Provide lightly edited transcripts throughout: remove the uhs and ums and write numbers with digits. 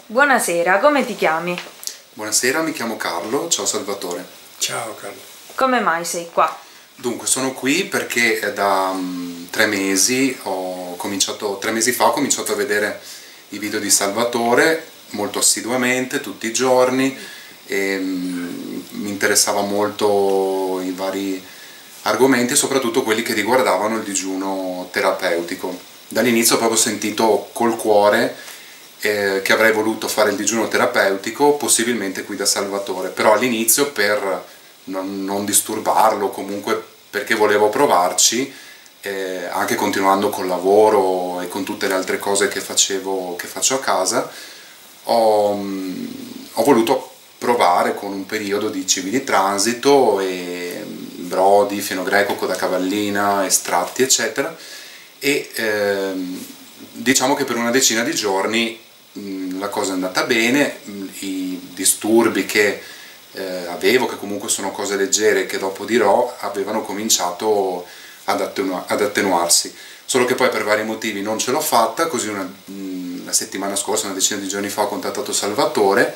Buonasera, come ti chiami? Buonasera, mi chiamo Carlo, ciao Salvatore. Ciao Carlo. Come mai sei qua? Dunque, sono qui perché da 3 mesi fa ho cominciato a vedere i video di Salvatore molto assiduamente, tutti i giorni, e mi interessava molto i vari argomenti, soprattutto quelli che riguardavano il digiuno terapeutico. Dall'inizio ho proprio sentito col cuore che avrei voluto fare il digiuno terapeutico, possibilmente qui da Salvatore, però all'inizio per non disturbarlo, comunque perché volevo provarci, anche continuando col lavoro e con tutte le altre cose che faccio a casa, ho voluto provare con un periodo di cibi di transito e brodi, fieno greco, coda cavallina, estratti eccetera, e diciamo che per una decina di giorni la cosa è andata bene. I disturbi che avevo, che comunque sono cose leggere che dopo dirò, avevano cominciato ad attenuarsi, solo che poi per vari motivi non ce l'ho fatta, così la settimana scorsa, una decina di giorni fa, ho contattato Salvatore,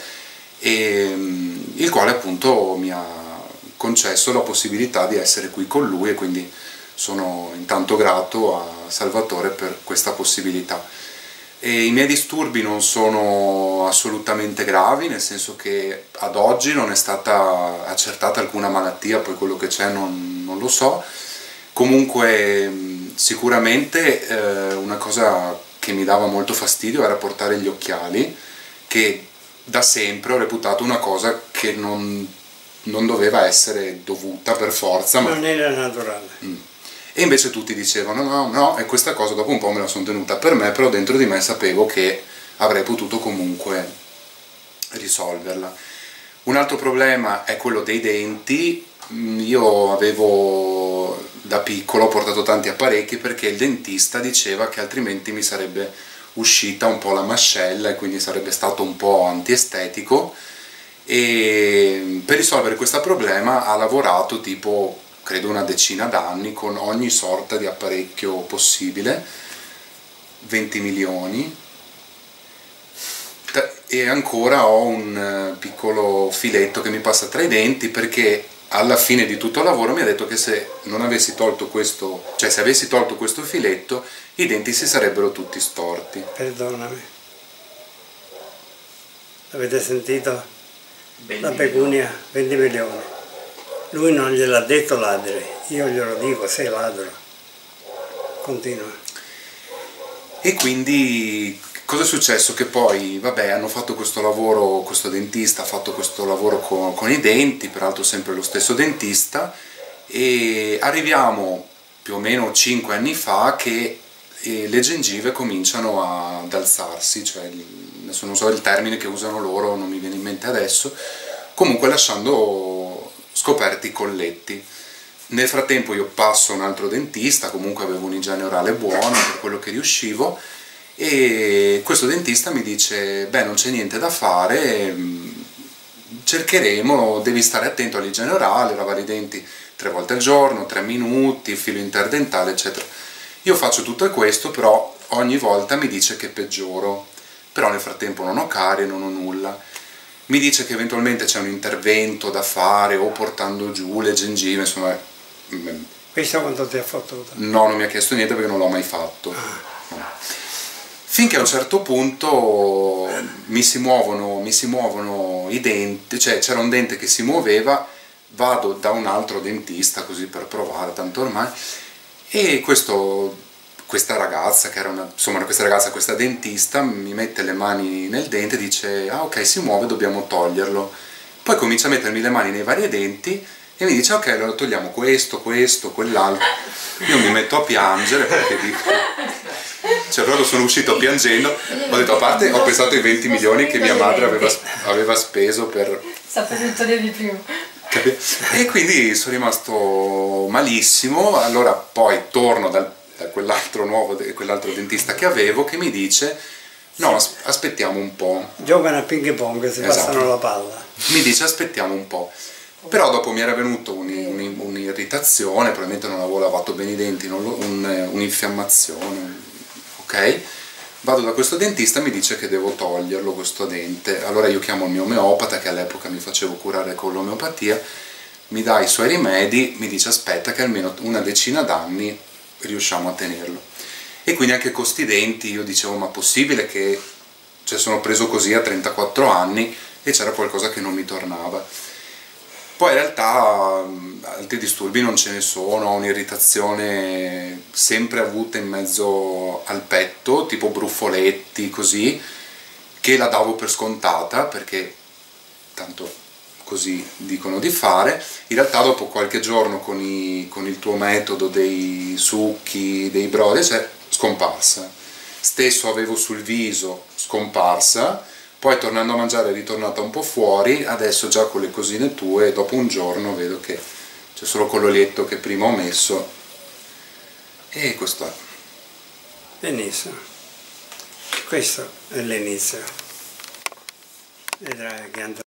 il quale appunto mi ha concesso la possibilità di essere qui con lui, e quindi sono intanto grato a Salvatore per questa possibilità. E i miei disturbi non sono assolutamente gravi, nel senso che ad oggi non è stata accertata alcuna malattia, poi quello che c'è non lo so. Comunque sicuramente una cosa che mi dava molto fastidio era portare gli occhiali, che da sempre ho reputato una cosa che non doveva essere dovuta per forza, ma non era naturale. E invece tutti dicevano no, e questa cosa dopo un po' me la sono tenuta per me, però dentro di me sapevo che avrei potuto comunque risolverla. Un altro problema è quello dei denti. Io avevo da piccolo portato tanti apparecchi perché il dentista diceva che altrimenti mi sarebbe uscita un po' la mascella e quindi sarebbe stato un po' antiestetico, e per risolvere questo problema ha lavorato tipo credo una decina d'anni con ogni sorta di apparecchio possibile, 20 milioni, e ancora ho un piccolo filetto che mi passa tra i denti, perché alla fine di tutto il lavoro mi ha detto che se non avessi tolto questo, cioè se avessi tolto questo filetto, i denti si sarebbero tutti storti. Perdonami. Avete sentito? La pecunia, 20 milioni. Lui non gliel'ha detto ladri, io glielo dico, sei ladro. Continua. E quindi cosa è successo? Che poi, vabbè, hanno fatto questo lavoro, questo dentista ha fatto questo lavoro con i denti, peraltro sempre lo stesso dentista, e arriviamo più o meno 5 anni fa che le gengive cominciano ad alzarsi, cioè adesso non so il termine che usano loro, non mi viene in mente adesso, comunque lasciando scoperti i colletti. Nel frattempo io passo a un altro dentista, comunque avevo un'igiene orale buona per quello che riuscivo, e questo dentista mi dice beh, non c'è niente da fare, cercheremo, devi stare attento all'igiene orale, lavare i denti 3 volte al giorno, 3 minuti, filo interdentale eccetera. Io faccio tutto questo, però ogni volta mi dice che peggioro, però nel frattempo non ho carie, non ho nulla. Mi dice che eventualmente c'è un intervento da fare, o portando giù le gengive, insomma. Questo quanto ti ha fottuto? No, non mi ha chiesto niente perché non l'ho mai fatto. No. Finché a un certo punto mi si muovono i denti, cioè c'era un dente che si muoveva, vado da un altro dentista così per provare, tanto ormai, e questa ragazza, che era questa dentista, mi mette le mani nel dente e dice ah ok, si muove, dobbiamo toglierlo. Poi comincia a mettermi le mani nei vari denti e mi dice ok, allora togliamo questo, quell'altro. Io mi metto a piangere perché dico, cioè proprio sono uscito piangendo, ho detto, a parte ho pensato ai 20 milioni che mia madre aveva speso per... Sapevo tutto di più. E quindi sono rimasto malissimo. Allora poi torno da quell'altro dentista che avevo, che mi dice no, aspettiamo un po'. Giocano a ping pong, si passano la palla. Mi dice aspettiamo un po'. Però dopo mi era venuto un'irritazione, probabilmente non avevo lavato bene i denti, un'infiammazione, ok? Vado da questo dentista e mi dice che devo toglierlo questo dente. Allora io chiamo il mio omeopata, che all'epoca mi facevo curare con l'omeopatia, mi dà i suoi rimedi, mi dice aspetta che almeno una decina d'anni riusciamo a tenerlo. E quindi anche con sti denti io dicevo ma possibile che, cioè, sono preso così a 34 anni e c'era qualcosa che non mi tornava. Poi in realtà altri disturbi non ce ne sono, ho un'irritazione sempre avuta in mezzo al petto, tipo brufoletti così, che la davo per scontata perché tanto così dicono di fare. In realtà dopo qualche giorno con il tuo metodo dei succhi, dei brodi, cioè scomparsa. Stesso avevo sul viso, scomparsa. Poi tornando a mangiare è ritornata un po' fuori, adesso già con le cosine tue, dopo un giorno vedo che c'è solo con l'olietto che prima ho messo, e questo è. Benissimo, questo è l'inizio, vedrai che andrà.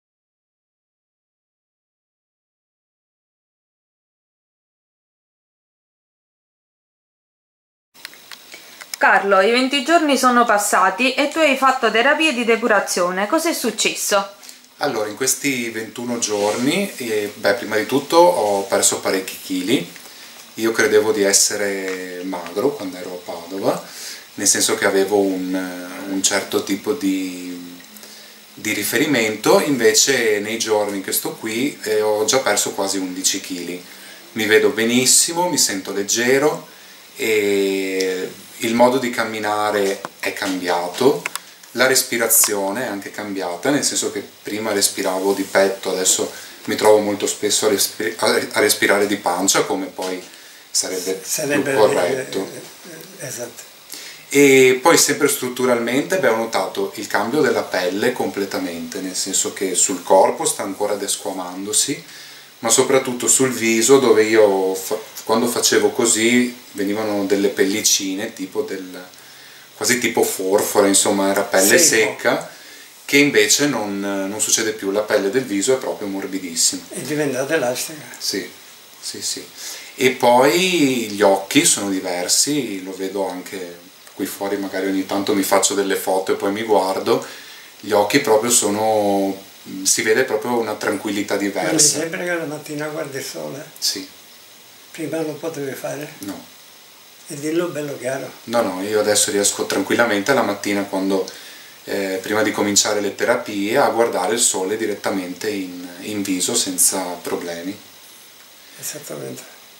Carlo, i 20 giorni sono passati e tu hai fatto terapie di depurazione. Cos'è successo? Allora, in questi 21 giorni, prima di tutto ho perso parecchi chili. Io credevo di essere magro quando ero a Padova, nel senso che avevo un certo tipo di riferimento, invece nei giorni che sto qui ho già perso quasi 11 kg. Mi vedo benissimo, mi sento leggero e il modo di camminare è cambiato, la respirazione è anche cambiata, nel senso che prima respiravo di petto, adesso mi trovo molto spesso a respirare di pancia, come poi sarebbe più corretto. Esatto. E poi sempre strutturalmente ho notato il cambio della pelle completamente, nel senso che sul corpo sta ancora desquamandosi, ma soprattutto sul viso, dove io quando facevo così venivano delle pellicine, quasi tipo forfora, insomma era pelle secca, che invece non succede più, la pelle del viso è proprio morbidissima. È diventata elastica. Sì, sì, sì. E poi gli occhi sono diversi, lo vedo anche qui fuori, magari ogni tanto mi faccio delle foto e poi mi guardo, gli occhi proprio si vede proprio una tranquillità diversa. Ma mi sembra che la mattina guardi il sole? Sì. Prima non potevi fare? No. E dillo bello chiaro. No, io adesso riesco tranquillamente la mattina, quando prima di cominciare le terapie, a guardare il sole direttamente in viso senza problemi. Esattamente.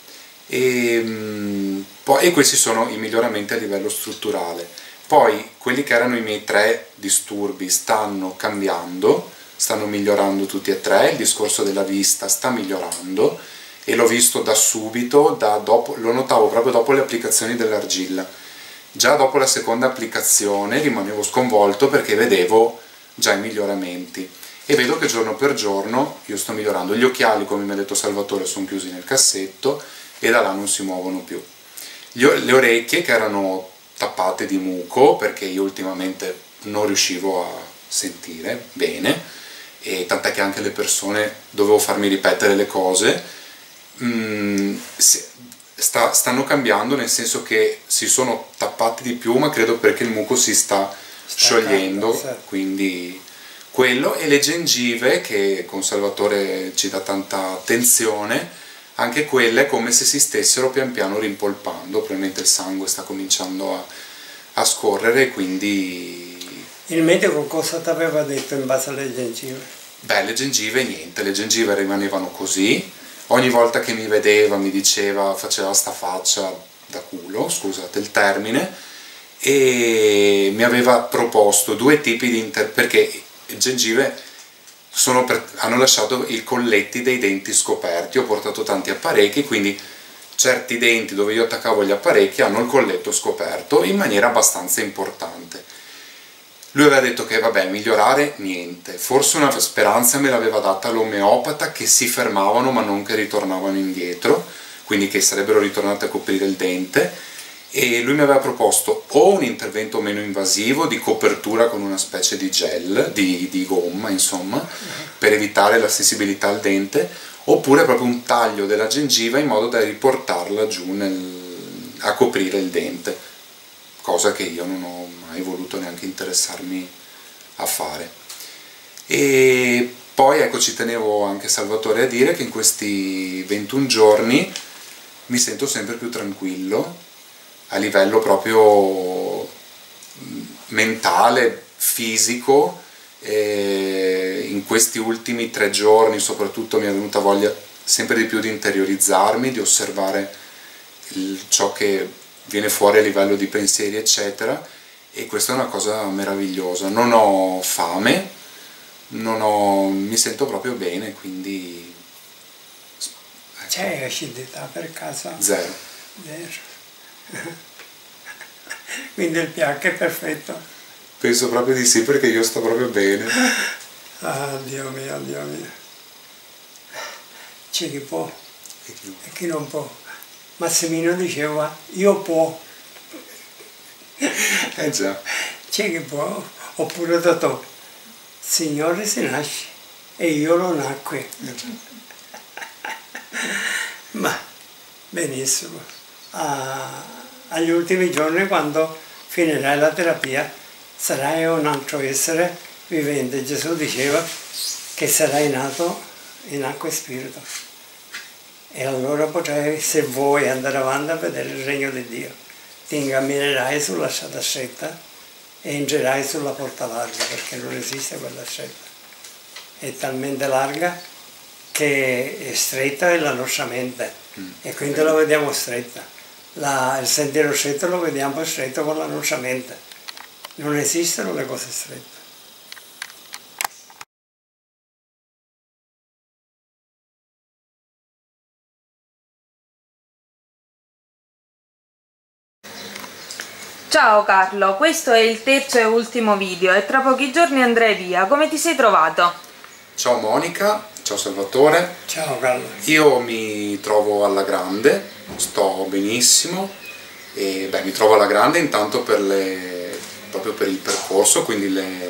E questi sono i miglioramenti a livello strutturale. Poi quelli che erano i miei 3 disturbi stanno cambiando, stanno migliorando tutti e 3, il discorso della vista sta migliorando e l'ho visto da subito, lo notavo proprio dopo le applicazioni dell'argilla. Già dopo la seconda applicazione rimanevo sconvolto perché vedevo già i miglioramenti e vedo che giorno per giorno io sto migliorando. Gli occhiali, come mi ha detto Salvatore, sono chiusi nel cassetto e da là non si muovono più. Le orecchie, che erano tappate di muco perché io ultimamente non riuscivo a sentire bene, e tant'è che anche le persone dovevo farmi ripetere le cose, stanno cambiando, nel senso che si sono tappati di più, ma credo perché il muco si sta sciogliendo, certo. Quindi quello, e le gengive, che con Salvatore ci dà tanta attenzione, anche quelle è come se si stessero pian piano rimpolpando, probabilmente il sangue sta cominciando a scorrere, quindi... Il medico cosa ti aveva detto in base alle gengive? Beh, le gengive niente, le gengive rimanevano così. Ogni volta che mi vedeva mi diceva, faceva sta faccia da culo, scusate il termine, e mi aveva proposto 2 tipi di perché le gengive hanno lasciato i colletti dei denti scoperti, ho portato tanti apparecchi, quindi certi denti dove io attaccavo gli apparecchi hanno il colletto scoperto in maniera abbastanza importante. Lui aveva detto che vabbè, migliorare niente, forse una speranza me l'aveva data l'omeopata, che si fermavano ma non che ritornavano indietro, quindi che sarebbero ritornate a coprire il dente, e lui mi aveva proposto o un intervento meno invasivo di copertura con una specie di gel, di gomma insomma, per evitare la sensibilità al dente, oppure proprio un taglio della gengiva in modo da riportarla giù a coprire il dente. cosa che io non ho mai voluto neanche interessarmi a fare. E poi ecco, ci tenevo anche, Salvatore, a dire che in questi 21 giorni mi sento sempre più tranquillo a livello proprio mentale, fisico. In questi ultimi 3 giorni soprattutto mi è venuta voglia sempre di più di interiorizzarmi, di osservare ciò che viene fuori a livello di pensieri eccetera, e questa è una cosa meravigliosa. Non ho fame, mi sento proprio bene, quindi ecco. C'è acidità per caso? Zero. Quindi il pH è perfetto. Penso proprio di sì, perché io sto proprio bene. Ah, Dio mio, Dio mio. C'è chi può e chi non può. Massimino diceva, io può. Già. C'è chi può. Oppure Totò, Signore si nasce e io lo nacque. Ma benissimo. Agli ultimi giorni, quando finirai la terapia, sarai un altro essere vivente. Gesù diceva che sarai nato in acqua e spirito. E allora potrai, se vuoi, andare avanti a vedere il regno di Dio. Ti incamminerai sulla strada stretta e entrerai sulla porta larga, perché non esiste quella stretta. È talmente larga che è stretta è la nostra mente, e quindi la vediamo stretta. Il sentiero stretto lo vediamo stretto con la nostra mente. Non esistono le cose strette. Ciao Carlo, questo è il terzo e ultimo video e tra pochi giorni andrai via. Come ti sei trovato? Ciao Monica, ciao Salvatore. Ciao Carlo. Io mi trovo alla grande, sto benissimo, e mi trovo alla grande intanto proprio per il percorso, quindi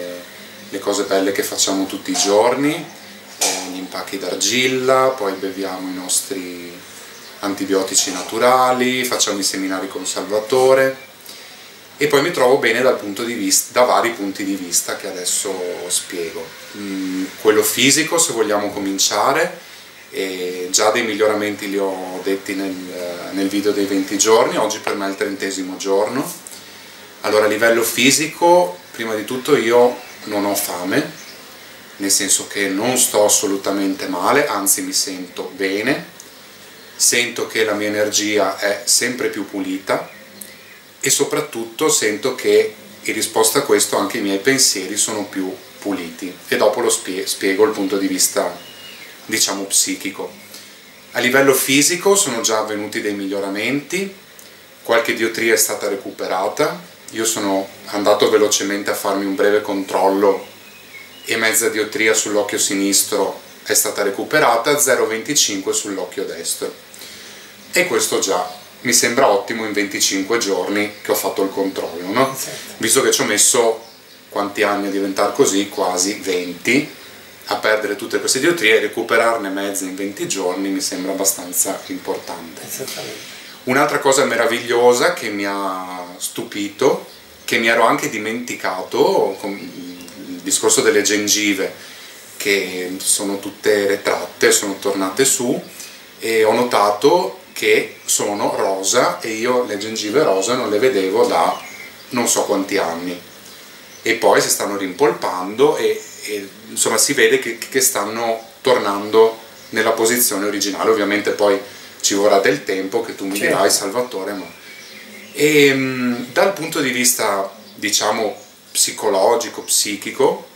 le cose belle che facciamo tutti i giorni, gli impacchi d'argilla, poi beviamo i nostri antibiotici naturali, facciamo i seminari con Salvatore, e poi mi trovo bene da vari punti di vista che adesso spiego. Quello fisico, se vogliamo cominciare, già dei miglioramenti li ho detti nel video dei 20 giorni, oggi per me è il 30° giorno. Allora, a livello fisico, prima di tutto io non ho fame, nel senso che non sto assolutamente male, anzi mi sento bene, sento che la mia energia è sempre più pulita e soprattutto sento che in risposta a questo anche i miei pensieri sono più puliti, e dopo lo spiego il punto di vista, diciamo, psichico. A livello fisico sono già avvenuti dei miglioramenti, qualche diottria è stata recuperata. Io sono andato velocemente a farmi un breve controllo e mezza diottria sull'occhio sinistro è stata recuperata, 0,25 sull'occhio destro. E questo già mi sembra ottimo in 25 giorni che ho fatto il controllo, no? Esatto. Visto che ci ho messo quanti anni a diventare così, quasi 20, a perdere tutte queste diottrie, e recuperarne mezza in 20 giorni mi sembra abbastanza importante. Esattamente. Un'altra cosa meravigliosa che mi ha stupito, che mi ero anche dimenticato, il discorso delle gengive, che sono tutte retratte, sono tornate su, e ho notato che sono rosa, e io le gengive rosa non le vedevo da non so quanti anni, e poi si stanno rimpolpando e insomma si vede che stanno tornando nella posizione originale. Ovviamente poi ci vorrà del tempo, che tu mi dirai, Salvatore, ma dal punto di vista, diciamo, psicologico, psichico,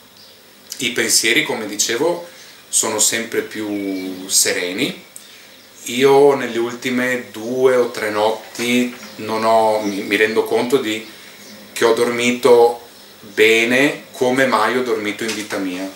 i pensieri, come dicevo, sono sempre più sereni. Io nelle ultime 2 o 3 notti mi rendo conto che ho dormito bene come mai ho dormito in vita mia.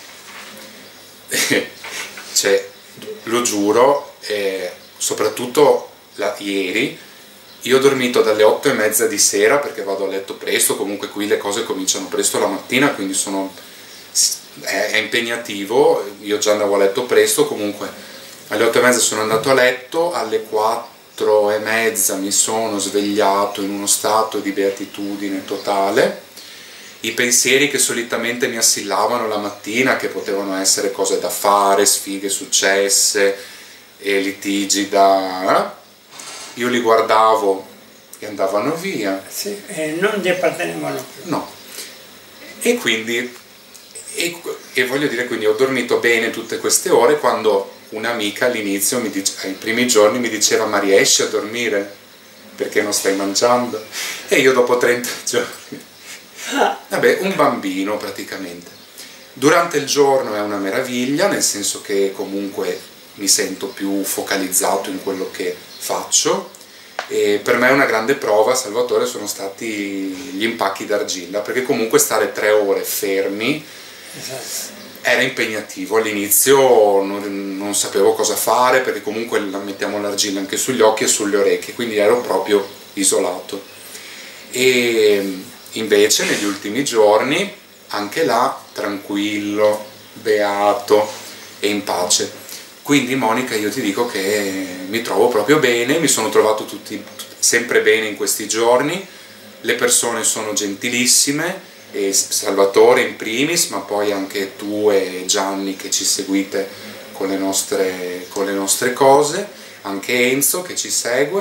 Cioè, lo giuro, soprattutto ieri, io ho dormito dalle 8:30 di sera, perché vado a letto presto, comunque qui le cose cominciano presto la mattina, quindi è impegnativo, io già andavo a letto presto, comunque alle 8:30 sono andato a letto, alle 4:30 mi sono svegliato in uno stato di beatitudine totale. I pensieri che solitamente mi assillavano la mattina, che potevano essere cose da fare, sfighe successe, e litigi io li guardavo e andavano via. Sì, e non ti appartenevano più. No. E quindi, e voglio dire, quindi ho dormito bene tutte queste ore, quando un'amica all'inizio, ai primi giorni, mi diceva: ma riesci a dormire? Perché non stai mangiando? E io dopo 30 giorni, vabbè, un bambino praticamente. Durante il giorno è una meraviglia, nel senso che comunque mi sento più focalizzato in quello che faccio, e per me una grande prova, Salvatore, sono stati gli impacchi d'argilla, perché comunque stare 3 ore fermi, esatto, era impegnativo. All'inizio non sapevo cosa fare, perché comunque mettiamo l'argilla anche sugli occhi e sulle orecchie, quindi ero proprio isolato. E invece negli ultimi giorni, anche là, tranquillo, beato e in pace. Quindi Monica, io ti dico che mi trovo proprio bene, mi sono trovato sempre bene in questi giorni, le persone sono gentilissime, e Salvatore in primis, ma poi anche tu e Gianni che ci seguite con le nostre cose, anche Enzo che ci segue,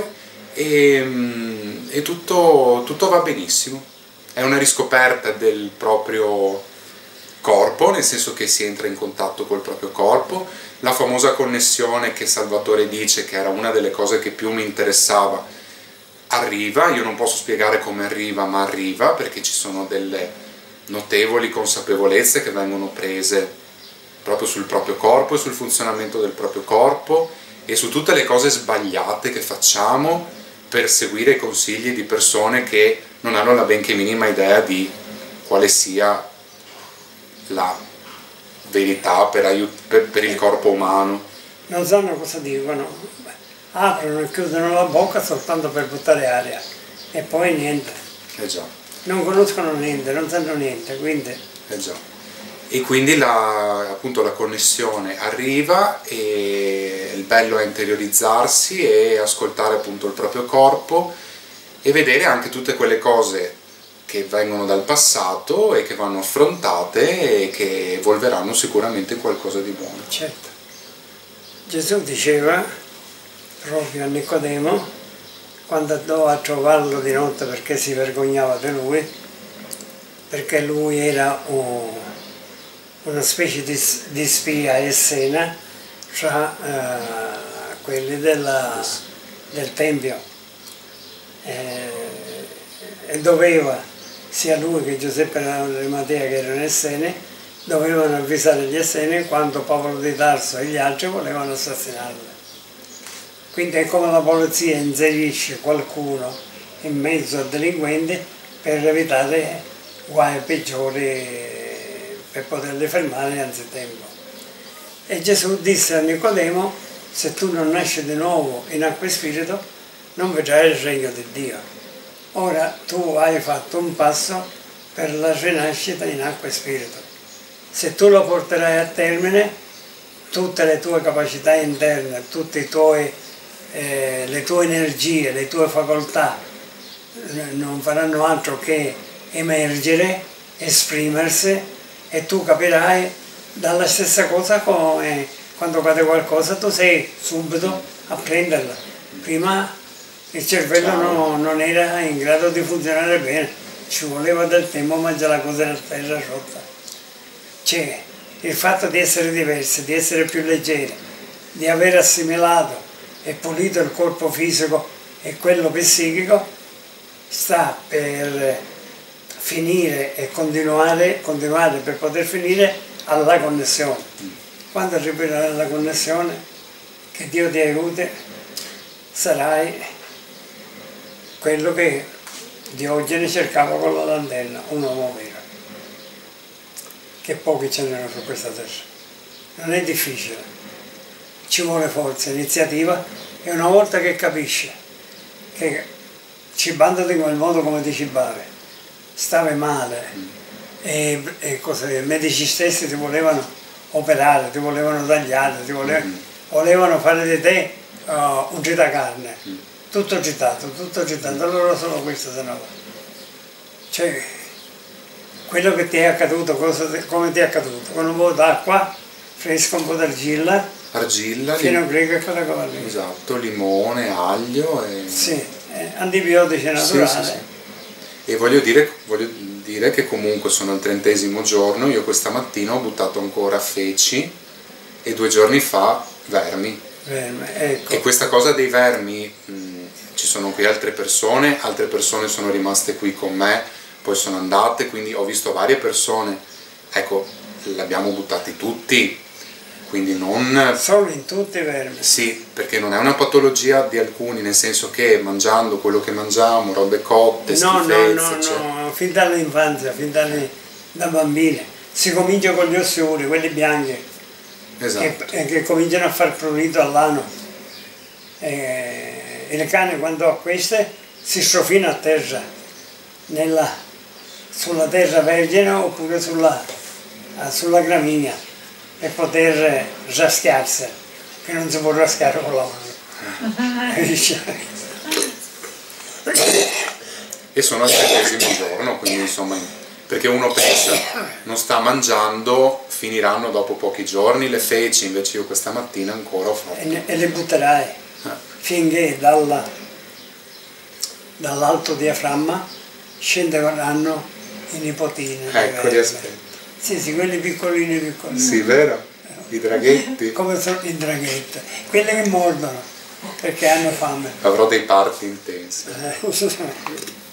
e tutto va benissimo. È una riscoperta del proprio corpo, nel senso che si entra in contatto col proprio corpo, la famosa connessione che Salvatore dice che era una delle cose che più mi interessava, arriva. Io non posso spiegare come arriva, ma arriva, perché ci sono delle notevoli consapevolezze che vengono prese proprio sul proprio corpo e sul funzionamento del proprio corpo e su tutte le cose sbagliate che facciamo per seguire i consigli di persone che non hanno la benché minima idea di quale sia la verità per il corpo umano. Non sanno cosa dicono, aprono e chiudono la bocca soltanto per buttare aria e poi niente. Già. Non conoscono niente, non sanno niente, quindi... Già. E quindi appunto la connessione arriva, e il bello è interiorizzarsi e ascoltare appunto il proprio corpo e vedere anche tutte quelle cose che vengono dal passato e che vanno affrontate e che evolveranno sicuramente in qualcosa di buono. Certo. Gesù diceva proprio a Nicodemo, quando andò a trovarlo di notte perché si vergognava di lui, perché lui era una specie di spia essena tra quelli del Tempio, e doveva, sia lui che Giuseppe Arimatea, che erano esseni, dovevano avvisare gli esseni quando Paolo di Tarso e gli altri volevano assassinarlo. Quindi è come la polizia inserisce qualcuno in mezzo a delinquenti per evitare guai peggiori, per poterli fermare anzitempo. E Gesù disse a Nicodemo: se tu non nasci di nuovo in acqua e spirito, non vedrai il regno di Dio. Ora tu hai fatto un passo per la rinascita in acqua e spirito. Se tu lo porterai a termine, tutte le tue capacità interne, tutte le tue energie, le tue facoltà non faranno altro che emergere, esprimersi, e tu capirai dalla stessa cosa come quando cade qualcosa tu sei subito a prenderla. Prima il cervello non era in grado di funzionare bene, ci voleva del tempo, ma già la cosa era terra rotta. Cioè, il fatto di essere diversi, di essere più leggeri, di aver assimilato e pulito il corpo fisico e quello psichico, sta per finire e continuare per poter finire alla connessione. Quando arriverai alla connessione, che Dio ti aiuti, sarai quello che Diogene cercava con la lanterna, un uomo vero. Che pochi ce n'erano su questa terra. Non è difficile, ci vuole forza, iniziativa, e una volta che capisci che cibandoti in quel modo come ti cibavi, stavi male, e i medici stessi ti volevano operare, ti volevano tagliare, volevano fare di te un giracarne, tutto gitato, allora solo questo se no. Cioè, quello che ti è accaduto, come ti è accaduto? Con un po' d'acqua fresca, un po' d'argilla, fino greco e quella cosa lì. Esatto, limone, aglio e... Sì, antibiotici naturali. Sì. E voglio dire che comunque sono al 30° giorno, io questa mattina ho buttato ancora feci e 2 giorni fa vermi. Ecco. E questa cosa dei vermi, ci sono qui altre persone sono rimaste qui con me, poi sono andate, quindi ho visto varie persone, ecco, li abbiamo buttati tutti, quindi non... Solo in tutti i vermi? Sì, perché non è una patologia di alcuni, nel senso che mangiando quello che mangiamo, robe cotte, schifezze... No, fin dall'infanzia, da bambini, si comincia con gli ossuri, quelli bianchi. Esatto. Che cominciano a far prurito all'ano. Il cane quando ha queste si strofina a terra, sulla terra vergine oppure sulla gramigna, per poter raschiarsi, che non si può raschiare con la mano. E sono al 30° giorno, quindi insomma... Perché uno pensa, non sta mangiando, finiranno dopo pochi giorni le feci, invece io questa mattina ancora ho fatto. E le butterai finché dall'alto diaframma scenderanno i nipotini. Ecco, li aspetto. Sì, quelli piccolini. Sì, vero? I draghetti. Come sono i draghetti, quelli che mordono perché hanno fame. Avrò dei parti intensi.